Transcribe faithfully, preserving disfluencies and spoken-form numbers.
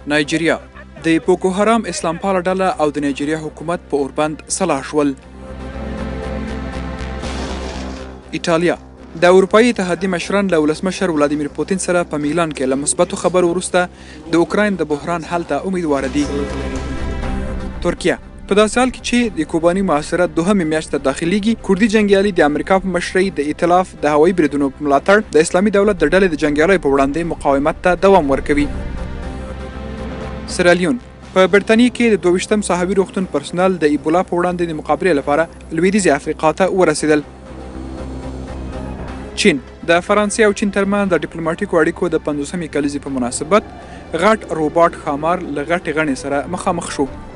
نایجیریا د بوکو حرام اسلام پاله ډله او د نایجیریا حکومت په اوربند سلا شول. ایټالیا د اروپایي اتحادیې مشران له ولسمشر ولادیمیر پوتین سره په میلان کې له مثبتو خبرو وروسته د اوکراین د بحران حل ته امیدواره دي. ترکیه په داسې حال کې چې د کوباني محاصره دوهمې میاشت ته داخلیږي، کوردي جنګیالي د امریکا په مشرۍ د ائتلاف د هوایي بریدونو په ملاتړ د اسلامي دولت د ډلې د جنګیالیو په وړاندې مقاومت ته دوام ورکوي. سیرالیون په برتانیې کې د دوه ویشتم ساحوي روغتون پرسونل د ایبولا په وړاندې د مقابلې لپاره لویدیځې افریقا ته ورسېدل. چین د فرانسې او چین ترمنځ د ډیپلوماټیکو اړیکو د پنځوسمې کلیزې په مناسبت غټ روباټ ښامار له غټې غڼې سره مخامخ شو.